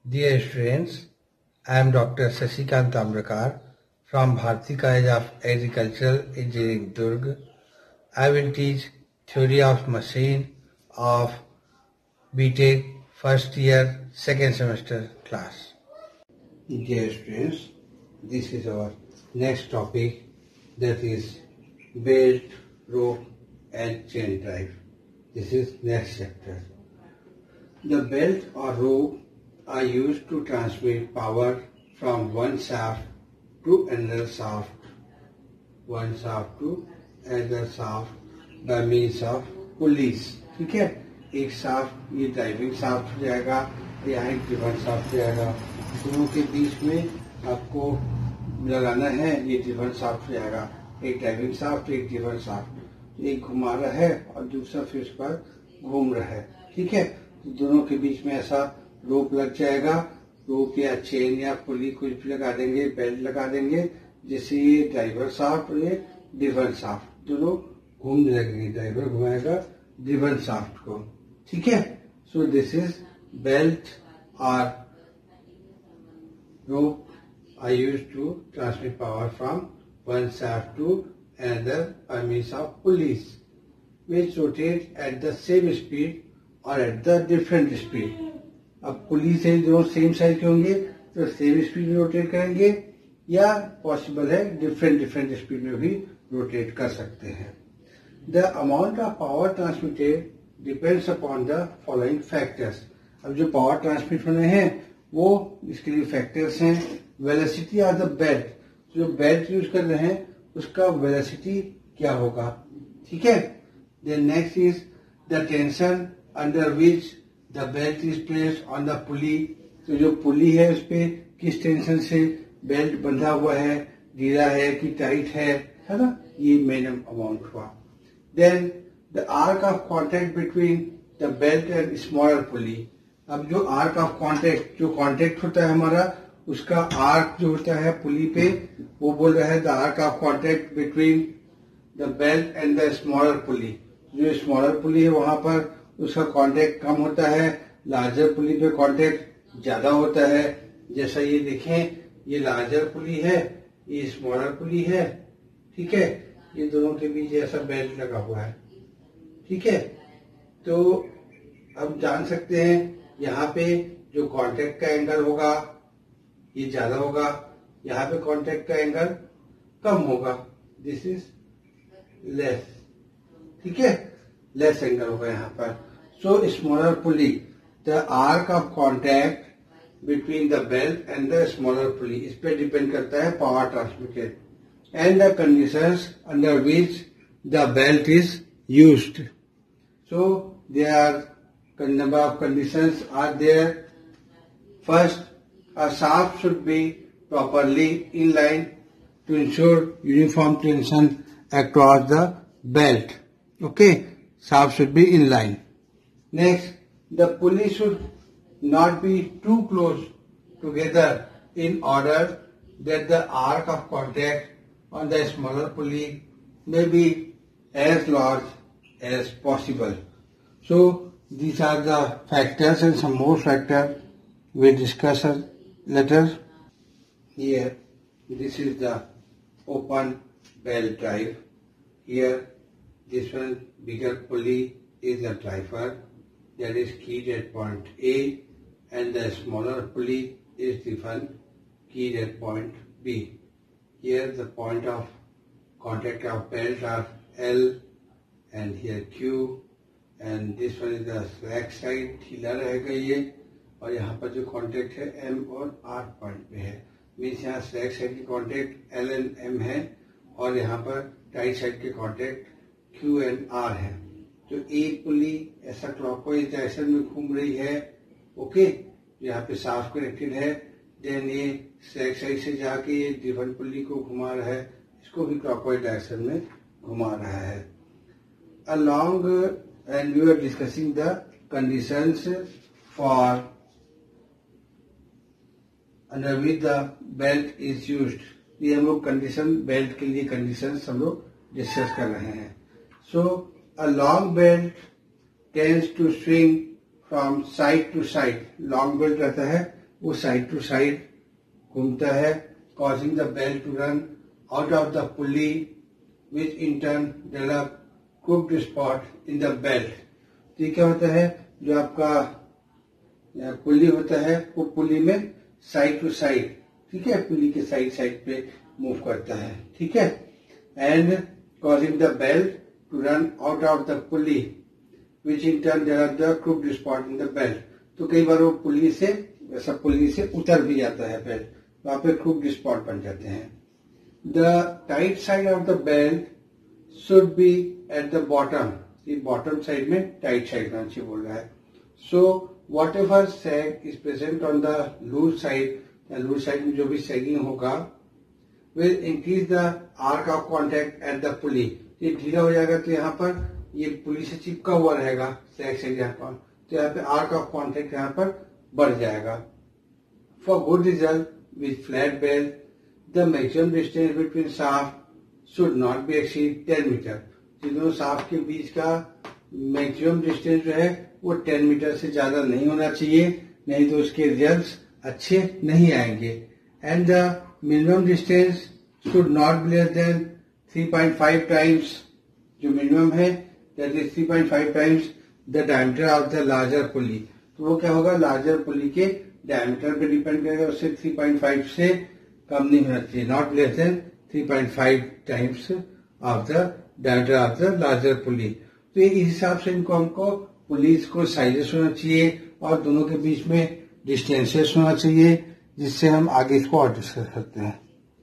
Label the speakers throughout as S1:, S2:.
S1: Dear students, I am Dr. Sashikant Tambrakar from Bharati College of Agricultural Engineering, Durg. I will teach theory of machine of BTech first year, second semester class. Dear students, this is our next topic, that is belt, rope and chain drive. This is next chapter. The belt or rope are used to transmit power from one shaft to another shaft, by means of pulleys. ठीक है, एक shaft ये driving shaft हो जाएगा, यहाँ एक driven shaft हो जाएगा, दोनों के बीच में आपको लगाना है, ये ड्रिवन शाफ्ट हो जाएगा, एक ड्राइविंग शाफ्ट एक ड्रिवन शाफ्ट, एक घुमा रहा है और दूसरा फिर उस पर घूम रहा है. ठीक है, तो दोनों के बीच में ऐसा रोप लग जाएगा, रोप या चेन या पुली कुछ भी लगा देंगे, बेल्ट लगा देंगे, जिससे ये ड्राइवर शाफ्ट और ये ड्रिवन शाफ्ट दोनों घूमने लगेंगे. ड्राइवर घुमाएगा ड्रिवन शाफ्ट को. ठीक है, सो दिस इज बेल्ट और rope are used to transmit power from one shaft to another by means of pulleys which rotate at the same speed और एट द डिफरेंट स्पीड. अब pulleys से जो same size के होंगे तो same speed में rotate करेंगे, या पॉसिबल है डिफरेंट स्पीड में भी रोटेट कर सकते हैं. The amount of power transmitted depends upon the following factors. अब जो पावर ट्रांसमिट होने हैं वो इसके लिए फैक्टर्स हैं. वेलोसिटी ऑफ द बेल्ट, जो बेल्ट यूज कर रहे हैं उसका वेलोसिटी क्या होगा. ठीक है, then next is the tension under which the belt is placed on the pulley. तो जो पुली है उस पे किस टेंशन से बेल्ट बंधा हुआ है, ढीला है कि टाइट है ना, ये मेन अमाउंट हुआ. Then the arc of contact between the belt and smaller pulley. अब जो आर्क ऑफ कॉन्टेक्ट, जो कॉन्टेक्ट होता है हमारा, उसका आर्क जो होता है पुली पे, वो बोल रहा है the arc of contact between the belt and the smaller pulley. जो स्मॉलर पुली है वहां पर उसका कांटेक्ट कम होता है, लार्जर पुली पे कांटेक्ट ज्यादा होता है. जैसा ये देखें, ये लार्जर पुली है, ये स्मॉलर पुली है. ठीक है, ये दोनों के बीच ऐसा बेल्ट लगा हुआ है. ठीक है, तो अब जान सकते हैं यहाँ पे जो कांटेक्ट का एंगल होगा ये ज्यादा होगा, यहाँ पे कांटेक्ट का एंगल कम होगा. This is less. ठीक है, लेस एंगल होगा यहाँ पर. So smaller pulley, the arc of contact between the belt and the smaller pulley, इस पे डिपेंड करता है power transmitted, and the conditions under which the belt is used. So there are number of conditions are there. First, a shaft should be properly in line to ensure uniform tension across the belt. Okay, shaft should be in line. Next, the pulley should not be too close together in order that the arc of contact on the smaller pulley may be as large as possible. So, these are the factors and some more factors we discuss later. Here, this is the open belt drive. Here, this one bigger pulley is the driver that is keyed at point A, and the smaller pulley is the one keyed at point B. Here the point of contact of belt are L and here Q, and this one is the slack side, ढीला रहेगा ये, और यहाँ पर जो contact है M और R point पे है. मीन्स यहाँ स्लैक साइड के कांटेक्ट L एंड M है और यहाँ पर टाइट साइड के कांटेक्ट Q एंड R है. जो एक पुली ऐसा क्लॉकवाइज डायरेक्शन में घूम रही है, ओके, यहाँ पे साफ कनेक्टेड है. देन ये स्लैक साइड से जाके ये ड्रिवन पुली को घुमा रहा है, इसको भी क्लॉकवाइज डायरेक्शन में घुमा रहा है. Along and we are discussing the conditions for under which the belt is used. ये हम लोग कंडीशन, बेल्ट के लिए कंडीशन हम लोग डिस्कस कर रहे हैं. सो a long belt tends to swing from side to side. long belt रहता है वो साइड टू साइड घूमता है, causing the belt to run out of the pulley, which in turn develop crooked spot in the belt. तो ये क्या होता है, जो आपका पुल्ली होता है वो पुल्ली में साइड टू साइड, ठीक है, पुल्ली के साइड साइड पे मूव करता है, ठीक है, and causing the belt to run out of the pulley, which in turn develop the crooked spot in the belt. तो कई बार वो पुल्ली से उतर भी जाता है बेल्ट, वहां पे crooked spot बन जाते हैं. The tight side of the belt should be at the bottom. ये bottom side में tight side होना चाहिए बोल रहा है. So whatever sag is present on the loose side, loose side में जो भी sagging होगा, will increase the arc of contact at the pulley. ये ढीला हो जाएगा तो यहाँ पर ये पुली से चिपका हुआ रहेगा सैग से यहाँ पर, तो यहाँ पे आर्क ऑफ कॉन्टेक्ट यहाँ पर बढ़ जाएगा. For good result with flat belt, the maximum distance between shaft should not be exceed 10 metre. दोनों शाफ्ट के बीच का मैक्सिमम डिस्टेंस जो है वो 10 मीटर से ज्यादा नहीं होना चाहिए, नहीं तो उसके रिजल्ट्स अच्छे नहीं आएंगे. And the minimum distance should not be less than 3.5 times, जो मिनिमम है that is 3.5 times the diameter of the larger pulley. तो वो क्या होगा, लार्जर पुली के डायमीटर पे डिपेंड करेगा, उससे 3.5 से कम नहीं होना चाहिए, not less than 3.5 times of the diameter of the larger pulley. तो इस हिसाब से हमको पुलिस को साइजेस होना चाहिए और दोनों के बीच में डिस्टेंसेस होना चाहिए, जिससे हम आगे इसको और डिस्कस करते हैं.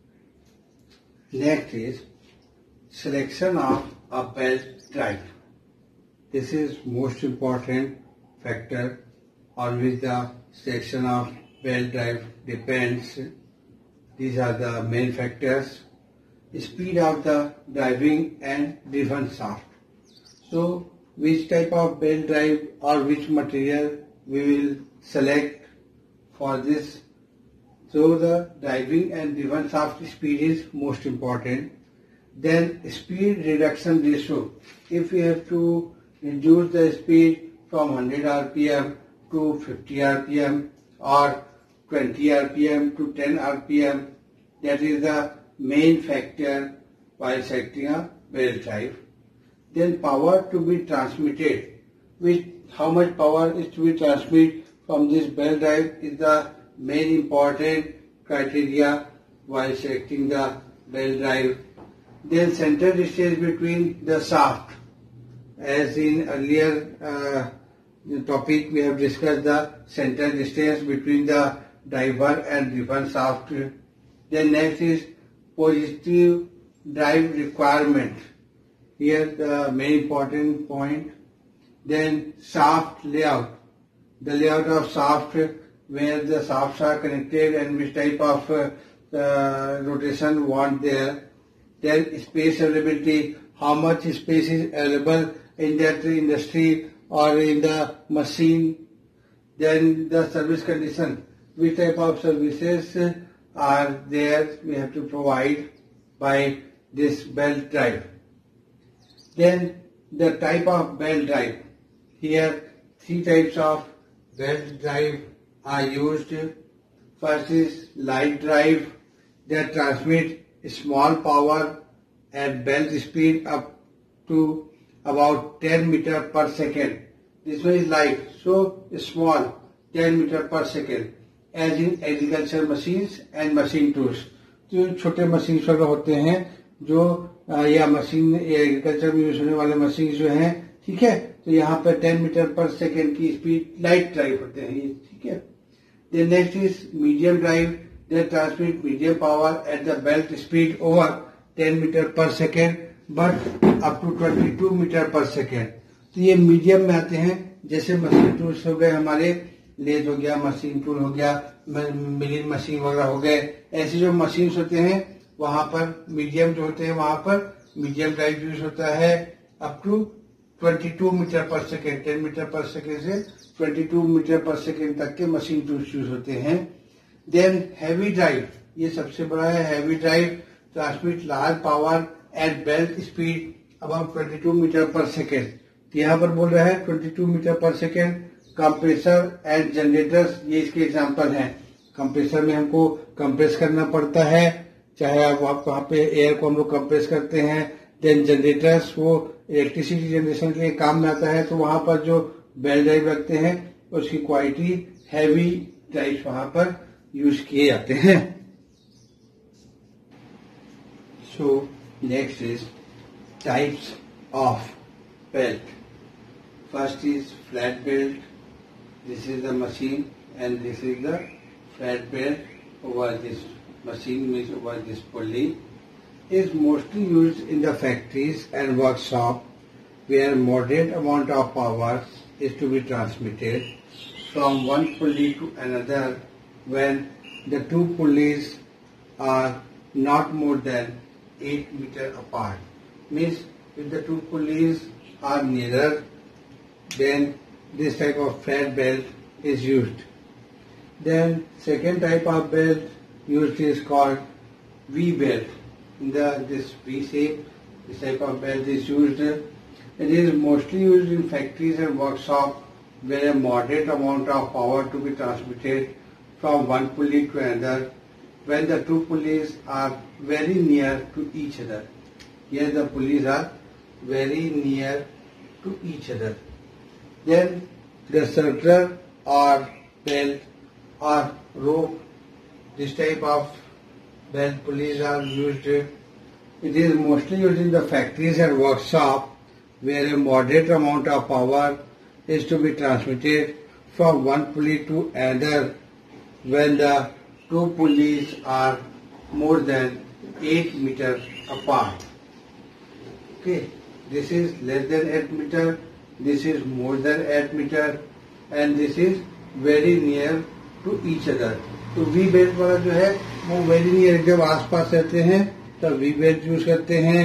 S1: Next is selection of a belt drive. This is most important factor on which the selection of belt drive depends. These are the main factors: speed of the driving and driven shaft. So, which type of belt drive or which material we will select for this? So, the driving and driven shaft speed is most important. Then, speed reduction ratio. If we have to reduce the speed from 100 RPM to 50 RPM or 20 RPM to 10 RPM, that is the main factor while selecting a belt drive. Then power to be transmitted, which how much power is to be transmitted from this belt drive is the main important criteria while selecting the belt drive. Then center distance between the shaft, as in earlier the topic we have discussed the center distance between the driver and driven shaft. Then next is positive drive requirement. Here the main important point. Then shaft layout. The layout of shaft, where the shafts are connected and which type of rotation want there. Then space availability. How much space is available in that industry or in the machine. Then the service condition, which type of services are there we have to provide by this belt drive. Then the type of belt drive. Here 3 types of belt drive are used. First is light drive that transmit small power at belt speed up to about 10 meter per second. This one is light, so small, 10 meter per second, as in agriculture machines and machine tools. तो छोटे machine वगैरह होते हैं जो या machine agriculture में use होने वाले मशीन जो हैं, ठीक है, तो यहाँ पर 10 मीटर पर सेकेंड की स्पीड लाइट ड्राइव होते हैं ये, ठीक है. Then next is medium drive that transmit medium power at the belt speed over 10 meter per second but up to 22 metre per second. तो ये मीडियम में आते हैं, जैसे मशीन टूल्स हो गए हमारे, लेज हो गया, मशीन टूल हो गया, मिलिंग मशीन वगैरह हो गए, ऐसे जो मशीन होते हैं वहां पर मीडियम जो होते हैं वहां पर मीडियम ड्राइव यूज होता है up to 22 metre per second. 10 metre per second से 22 मीटर पर सेकेंड तक के मशीन टूल्स यूज होते हैं. देन हैवी ड्राइव, ये सबसे बड़ा है. Heavy drive transmit large power at belt speed about 22 metre per second. यहाँ पर बोल रहा है 22 metre per second. Compressor and generators ये इसके एग्जांपल हैं. कंप्रेसर में हमको कंप्रेस करना पड़ता है, चाहे आप वहाँ पे एयर को हम लोग कंप्रेस करते हैं। देन जनरेटर्स वो इलेक्ट्रिसिटी जनरेशन के लिए काम में आता है, तो वहां पर जो बेल्ट ड्राइव रखते हैं उसकी क्वालिटी हैवी ड्राइव्स वहां पर यूज किए जाते हैं। So next is types of belt. First is flat belt, this is the machine and this is the flat belt over this machine, means over this pulley, is mostly used in the factories and workshop where moderate amount of power is to be transmitted from one pulley to another when the two pulleys are not more than 8 meters apart. Means if the two pulleys are nearer, then this type of flat belt is used. Then second type of belt used is called V belt. In this V shape, this type of belt is used. It is mostly used in factories and workshops where a moderate amount of power to be transmitted from one pulley to another when the two pulleys are very near to each other. Here the pulleys are very near to each other. Then the circular or belt or rope, this type of belt pulleys are used. It is mostly used in the factories and workshop where a moderate amount of power is to be transmitted from one pulley to another when the two pulleys are more than 8 meters apart. Okay, this is less than 8 meter, this is more than 8 meter, and this is very near to each other. तो V belt वाला जो है वो very near, जब आसपास रहते हैं तब वी बेल्ट यूज करते हैं।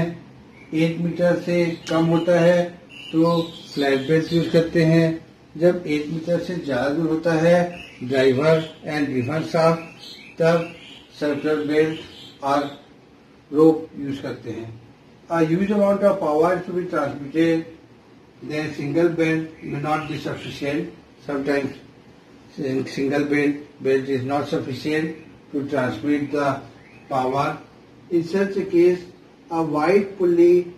S1: 8 मीटर से कम होता है तो फ्लैट बेल्ट यूज करते हैं। जब 8 मीटर से ज्यादा दूर होता है ड्राइवर एंड ड्रिवन स्टाफ, तब सर्कुलर बेल्ट और रोप यूज करते हैं। A huge amount of power to be transmitted, then single belt may not be sufficient. Sometimes single belt is not sufficient to transmit the power. In such a case, a wide pulley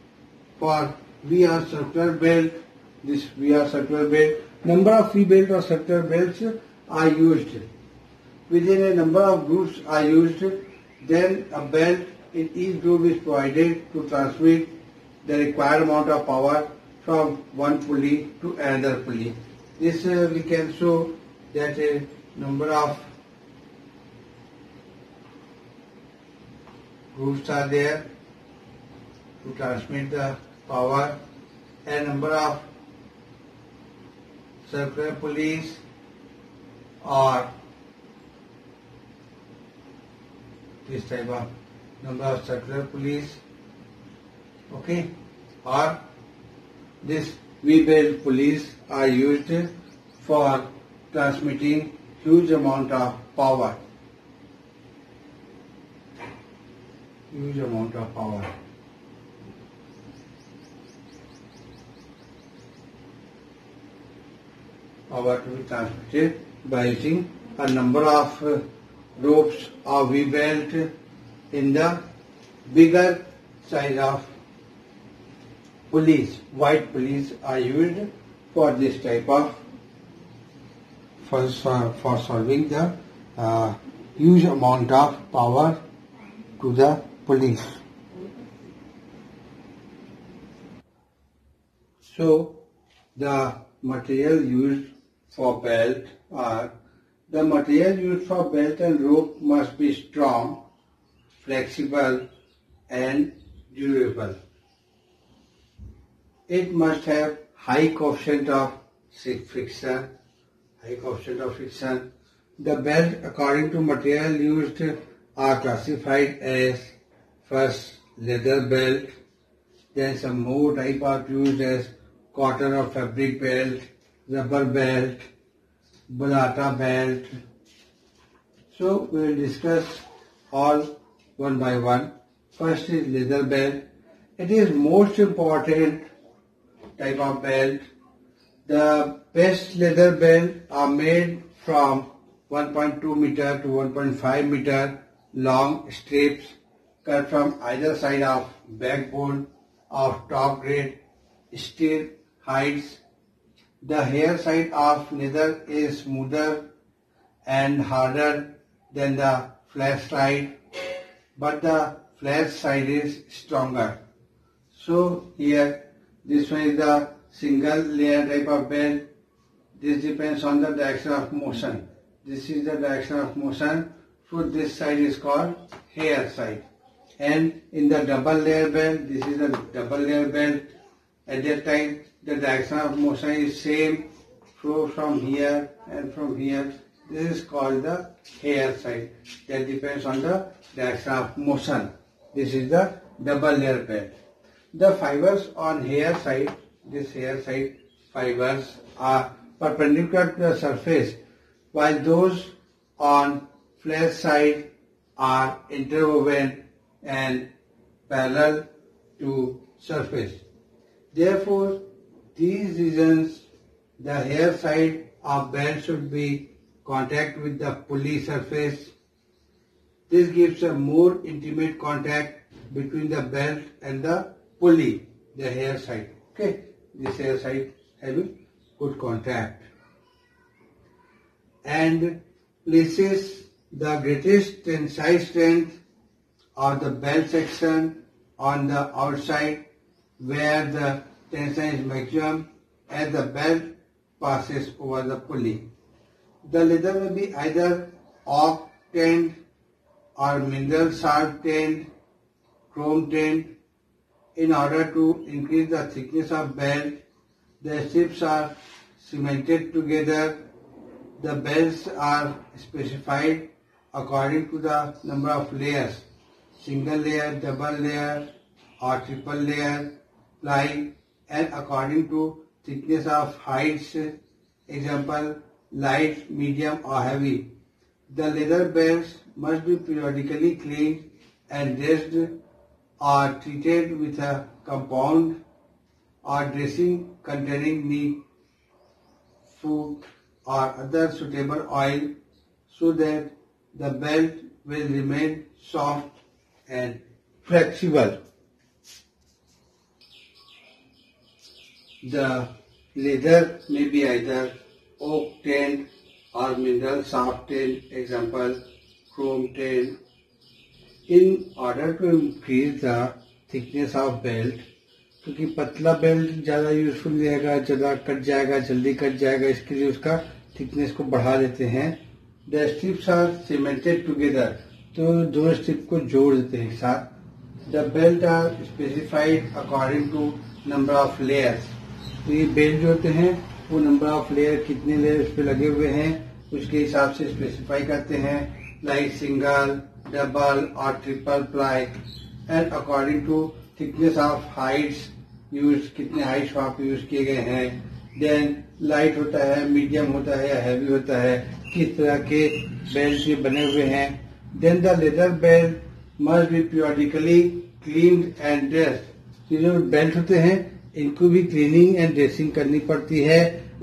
S1: for VR circular belt, this VR circular belt, number of V belt or circular belts are used. Within a number of groups are used, then a belt in each group is provided to transmit the required amount of power from one pulley to another pulley. This we can show that a number of groups are there to transmit the power, and number of circular pulleys or this type of number of circular pulleys, okay, or this V-belt pulleys are used for transmitting huge amount of power. Huge amount of power. Power to be transmitted by using a number of ropes or V-belt in the bigger size of pulleys. Wide pulleys are used for this type of for solving the huge amount of power to the pulleys. So the material used for belt or the material used for belt and rope must be strong, flexible and durable. It must have high coefficient of friction. The belt according to material used are classified as first leather belt, then some more type are used as cotton or fabric belt, rubber belt, balata belt. So we will discuss all one by one. First is leather belt. It is most important type of belt. The best leather belt are made from 1.2 meter to 1.5 meter long strips cut from either side of backbone of top grade steel hides. The hair side of leather is smoother and harder than the flash side, but the flash side is stronger. So here, this one is the single layer type of belt. This depends on the direction of motion. This is the direction of motion. So this side is called hair side. And in the double layer belt, this is the double layer belt. At that time, the direction of motion is same. So from here and from here, this is called the hair side. That depends on the direction of motion. This is the double layer belt. The fibers on hair side, this hair side fibers are perpendicular to the surface, while those on flash side are interwoven and parallel to surface. Therefore, these reasons the hair side of belt should be contact with the pulley surface. This gives a more intimate contact between the belt and the pulley, the hair side. Okay, this hair side having good contact and places the greatest tensile strength of the belt section on the outside where the tension is maximum as the belt passes over the pulley. The leather may be either oak tanned or mineral salt tanned, chrome tanned. In order to increase the thickness of belt, the strips are cemented together. The belts are specified according to the number of layers, single layer, double layer or triple layer ply, and according to thickness of hides, example light, medium or heavy. The leather belts must be periodically cleaned and dressed or treated with a compound or dressing containing neat food or other suitable oil so that the belt will remain soft and flexible. The leather may be either oak tanned or mineral salt tanned, example chrome tanned. In order to increase the thickness of belt, क्योंकि पतला belt ज़्यादा useful रहेगा, ज़्यादा cut जाएगा, जल्दी cut जाएगा, इसके लिए उसका थिकनेस को बढ़ा देते हैं. The strips are cemented together, तो दो स्ट्रिप को जोड़ देते हैं एक साथ. The belt are specified according to number of layers. तो ये बेल्ट जो होते हैं वो नंबर ऑफ लेयर, कितने लेयर उस पर लगे हुए हैं उसके हिसाब से स्पेसिफाई करते हैं, लाइक सिंगल, डबल और triple ply, and according to thickness of heights use, कितने हाइट्स वहां पे यूज किए गए हैं. देन लाइट होता है, मीडियम होता है या हैवी होता है, किस तरह के बेल्ट ये बने हुए हैं. Then the leather belt must be periodically cleaned and dressed. ये जो बेल्ट होते हैं इनको भी क्लीनिंग एंड ड्रेसिंग करनी पड़ती है.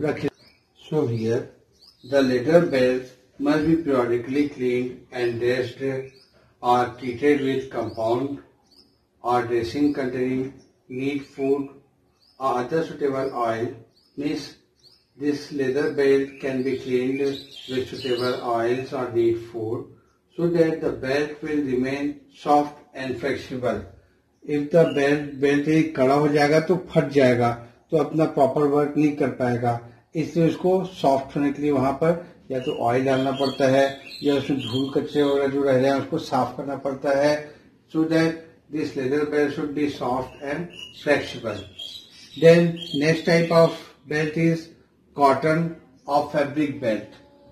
S1: So here the leather belt must be periodically cleaned and dressed or treated with compound or dressing containing neat food or other suitable oil. Means this leather belt can be cleaned with suitable oils or neat food so that the belt will remain soft and flexible. If the belt एक कड़ा हो जाएगा तो फट जाएगा, तो अपना proper work नहीं कर पाएगा. इसलिए उसको सॉफ्ट होने के लिए वहां पर या तो ऑयल डालना पड़ता है या उसमें धूल कचरे वगैरह जो रह रहे हैं उसको साफ करना पड़ता है, so that this leather belt should be soft and flexible. Then next type of belt is cotton और fabric belt.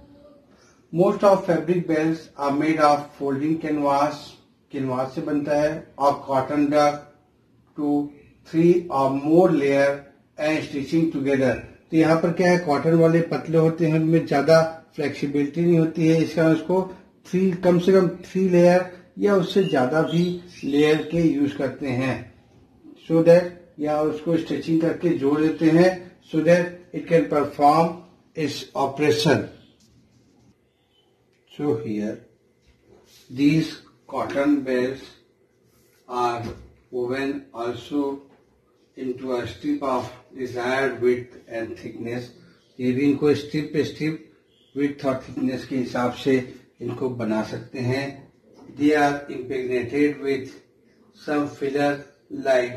S1: Most of fabric belt are made of folding canvas से बनता है, और cotton duck to 3 or more layer and stitching together. तो यहाँ पर क्या है, कॉटन वाले पतले होते हैं, उनमें ज्यादा फ्लेक्सिबिलिटी नहीं होती है, इसका उसको कम से कम 3 लेयर या उससे ज्यादा भी लेयर के यूज करते हैं, सो दैट या उसको स्टिचिंग करके जोड़ देते हैं so that it can perform its operation. So here these cotton belts are woven also into a strip of desired width and thickness. ये भी इनको स्ट्रिप पे स्ट्रिप विड्थ और थिकनेस के हिसाब से इनको बना सकते हैं. They are impregnated with some filler like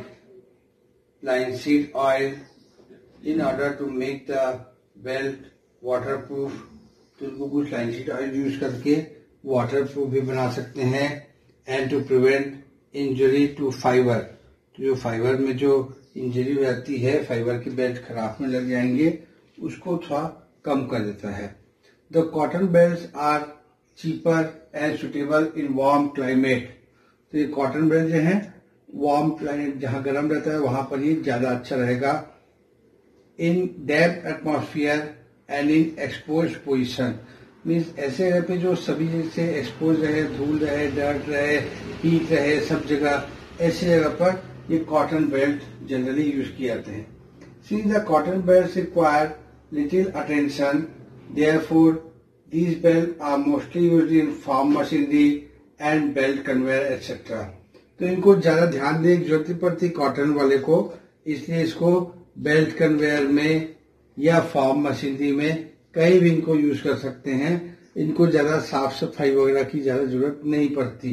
S1: linseed oil in order to make the belt waterproof. तो इनको कुछ लाइनसीड ऑयल यूज करके वाटरप्रूफ भी बना सकते हैं. And to prevent injury to fibre. तो जो फाइबर में जो इंजरी हो जाती है, फाइबर की बेल्ट खराब में लग जाएंगे, उसको थोड़ा कम कर देता है. The cotton belt are cheaper and suitable in warm climate. तो ये कॉटन बेल्ट जो है वार्म क्लाइमेट, जहां गर्म रहता है वहां पर ये ज्यादा अच्छा रहेगा. In damp atmosphere and in expose position. Means ऐसे जगह पे जो सभी जैसे एक्सपोज रहे, धूल रहे, डर्ट रहे, हीट रहे, सब जगह ऐसी जगह पर ये कॉटन बेल्ट जनरली यूज किए जाते हैं. Since the cotton belt require little attention, therefore these belts are mostly used in farm machinery and belt conveyor etc. तो इनको ज्यादा ध्यान देने की जरूरत नहीं पड़ती कॉटन वाले को, इसलिए इसको बेल्ट कन्वेयर में या फार्म मशीनरी में कहीं भी इनको यूज कर सकते हैं. इनको ज्यादा साफ सफाई वगैरह की ज्यादा जरूरत नहीं पड़ती.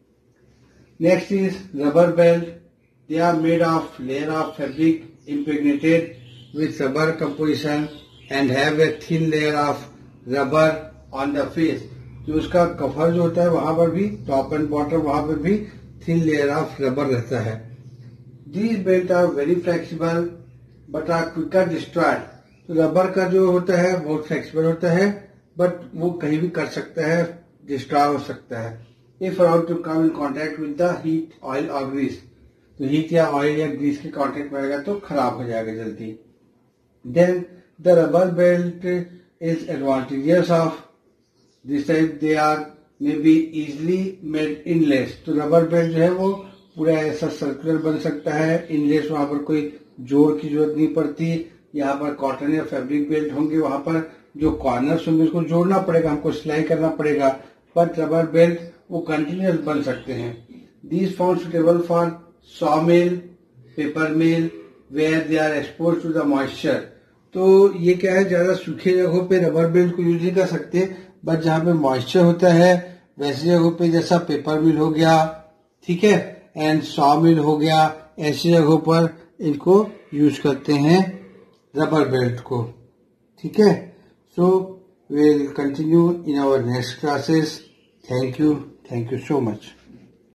S1: Next is rubber belt. They are made of layer of fabric impregnated with rubber composition and have a thin layer of rubber on the face. जो उसका कवर जो होता है वहां पर भी टॉप एंड बॉटम वहां पर भी थिन लेयर ऑफ रबर रहता है. These belt are very flexible but are quicker destroyed. तो रबर का जो होता है बहुत फ्लेक्सिबल होता है, बट वो कहीं भी कर सकता है, डिस्ट्रॉय हो सकता है. If allowed to come in contact with the heat, oil और ग्रीस. तो हीट या ऑयल या ग्रीस के कॉन्टेक्ट में आएगा तो खराब हो जाएगा जल्दी. Then the rubber belt is advantageous of this type. They are may be easily made inlays. तो रबर बेल्ट जो है वो पूरा ऐसा सर्कुलर बन सकता है. इनलेस वहां पर कोई जोड़ की जरूरत नहीं पड़ती. यहाँ पर कॉटन या फैब्रिक बेल्ट होंगे, वहां पर जो कॉर्नर्स होंगे उसको जोड़ना पड़ेगा, हमको सिलाई करना पड़ेगा. बट रबर बेल्ट वो कंटिन्यूस बन सकते हैं. These found suitable for saw mill, paper mill where they are expose to the moisture. तो ये क्या है, ज्यादा सूखे जगहों पे रबर बेल्ट को यूज नहीं कर सकते, बट जहां पे मॉइस्चर होता है वैसी जगहों पे, जैसा पेपर मिल हो गया, ठीक है, एंड सॉ मिल हो गया, ऐसी जगहों पर इनको यूज करते हैं रबर बेल्ट को. ठीक है. So we will continue in our next classes. Thank you so much.